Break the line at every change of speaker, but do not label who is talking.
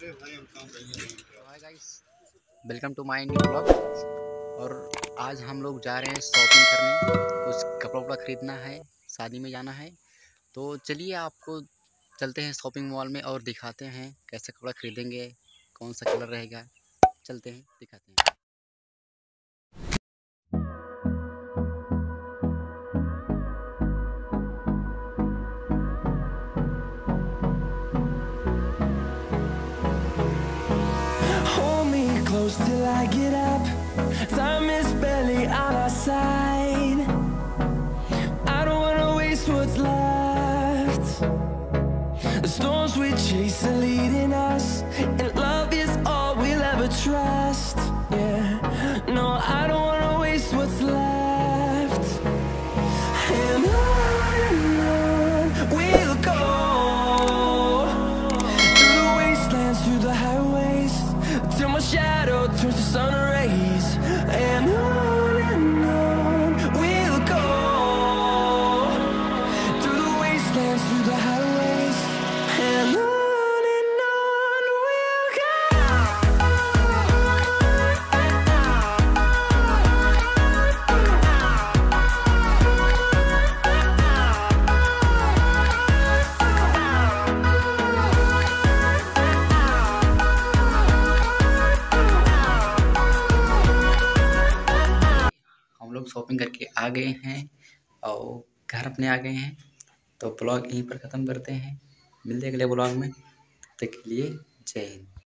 Hi guys, welcome to my new blog. और आज हम लोग जा रहे हैं शॉपिंग करने, कुछ कपड़ा उपड़ा खरीदना है, शादी में जाना है। तो चलिए आपको चलते हैं शॉपिंग मॉल में और दिखाते हैं कैसे कपड़ा खरीदेंगे, कौन सा कलर रहेगा। चलते हैं दिखाते हैं।
Hold me close till I get up. Time is barely on our side. I don't wanna waste what's left. The storms we chase are leading us, and love is all we'll ever trust. Yeah, no, I don't wanna waste what's left. And on we'll go, through the wastelands, through the highways, till my shadow turns to sun rays. And on we'll go, through the wastelands, through the highways, and on we'll go.
हम लोग shopping करके आ गए हैं और घर अपने आ गए हैं। तो ब्लॉग यहीं पर ख़त्म करते हैं। मिलते हैं अगले ब्लॉग में। तब तक के लिए जय हिंद।